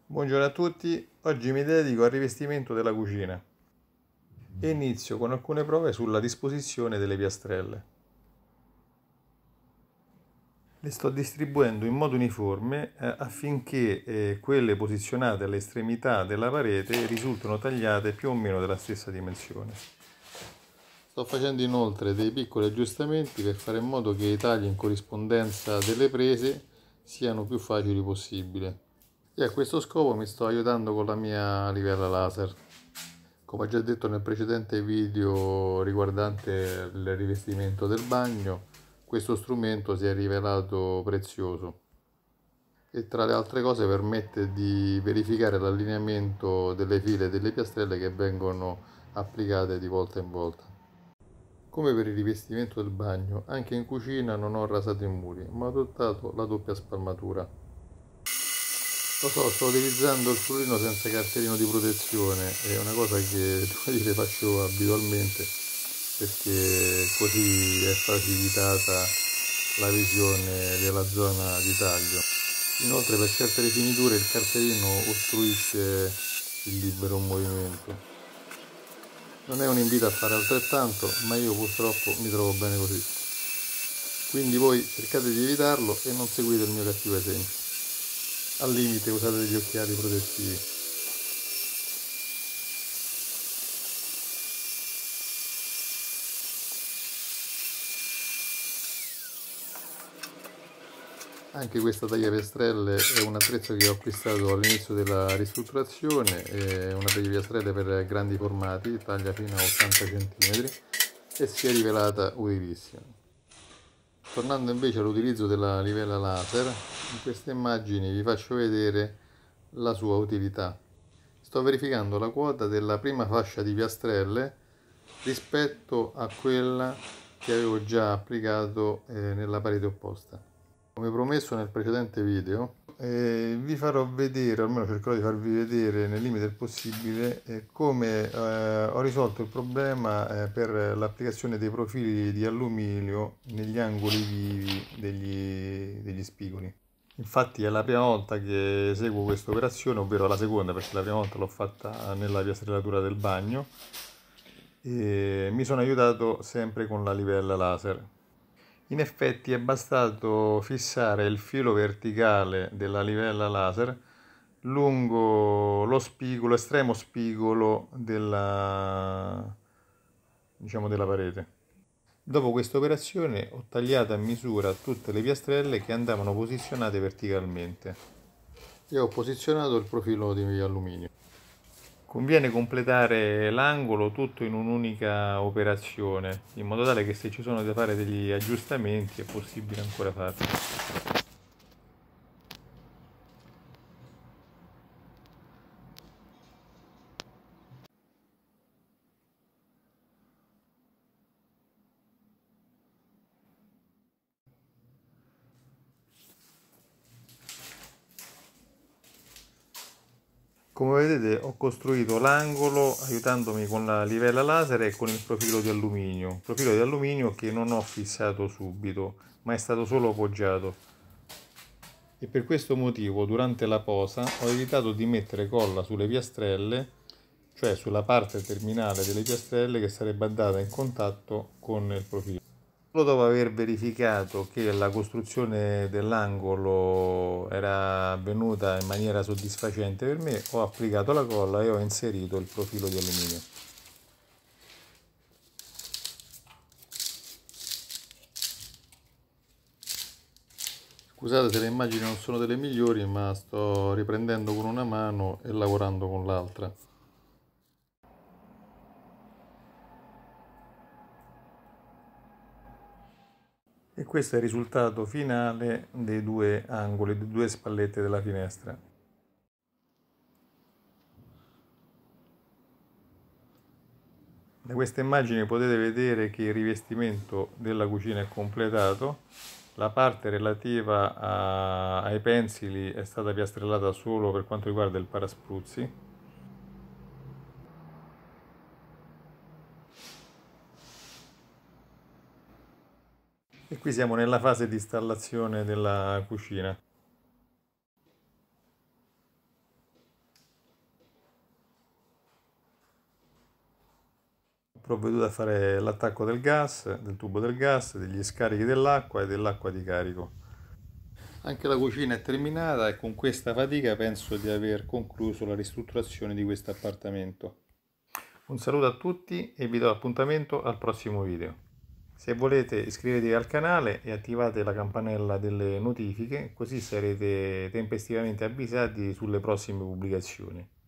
Buongiorno a tutti, oggi mi dedico al rivestimento della cucina e inizio con alcune prove sulla disposizione delle piastrelle. Le sto distribuendo in modo uniforme affinché quelle posizionate alle estremità della parete risultino tagliate più o meno della stessa dimensione. Sto facendo inoltre dei piccoli aggiustamenti per fare in modo che i tagli in corrispondenza delle prese siano più facili possibile. E a questo scopo mi sto aiutando con la mia livella laser. Come ho già detto nel precedente video riguardante il rivestimento del bagno, questo strumento si è rivelato prezioso e tra le altre cose permette di verificare l'allineamento delle file e delle piastrelle che vengono applicate di volta in volta. Come per il rivestimento del bagno, anche in cucina non ho rasato i muri, ma ho adottato la doppia spalmatura. Lo so, sto utilizzando il frullino senza cartellino di protezione, è una cosa che devo dire faccio abitualmente perché così è facilitata la visione della zona di taglio. Inoltre per certe rifiniture il cartellino ostruisce il libero movimento. Non è un invito a fare altrettanto, ma io purtroppo mi trovo bene così. Quindi voi cercate di evitarlo e non seguite il mio cattivo esempio. Al limite usate degli occhiali protettivi. Anche questa tagliapiastrelle è un attrezzo che ho acquistato all'inizio della ristrutturazione, è una tagliapiastrelle per grandi formati, taglia fino a 80 cm e si è rivelata utilissima. Tornando invece all'utilizzo della livella laser, in queste immagini vi faccio vedere la sua utilità. Sto verificando la quota della prima fascia di piastrelle rispetto a quella che avevo già applicato nella parete opposta. Come promesso nel precedente video, vi farò vedere, o almeno cercherò di farvi vedere nel limite del possibile, come ho risolto il problema per l'applicazione dei profili di alluminio negli angoli vivi degli spigoli. Infatti è la prima volta che eseguo questa operazione, ovvero la seconda, perché la prima volta l'ho fatta nella piastrellatura del bagno e mi sono aiutato sempre con la livella laser. In effetti è bastato fissare il filo verticale della livella laser lungo lo spigolo, estremo spigolo della parete. Dopo questa operazione ho tagliato a misura tutte le piastrelle che andavano posizionate verticalmente e ho posizionato il profilo di alluminio. Conviene completare l'angolo tutto in un'unica operazione, in modo tale che se ci sono da fare degli aggiustamenti è possibile ancora farli. Come vedete ho costruito l'angolo aiutandomi con la livella laser e con il profilo di alluminio che non ho fissato subito, ma è stato solo poggiato. E per questo motivo durante la posa ho evitato di mettere colla sulle piastrelle, cioè sulla parte terminale delle piastrelle che sarebbe andata in contatto con il profilo. Solo dopo aver verificato che la costruzione dell'angolo era avvenuta in maniera soddisfacente per me, ho applicato la colla e ho inserito il profilo di alluminio. Scusate se le immagini non sono delle migliori, ma sto riprendendo con una mano e lavorando con l'altra. E questo è il risultato finale dei due angoli, delle due spallette della finestra. Da queste immagini potete vedere che il rivestimento della cucina è completato, la parte relativa ai pensili è stata piastrellata solo per quanto riguarda il paraspruzzi. E qui siamo nella fase di installazione della cucina. provveduto a fare l'attacco del gas, del tubo del gas, degli scarichi dell'acqua e dell'acqua di carico. Anche la cucina è terminata e con questa fatica penso di aver concluso la ristrutturazione di questo appartamento. Un saluto a tutti e vi do appuntamento al prossimo video. Se volete iscrivetevi al canale e attivate la campanella delle notifiche, così sarete tempestivamente avvisati sulle prossime pubblicazioni.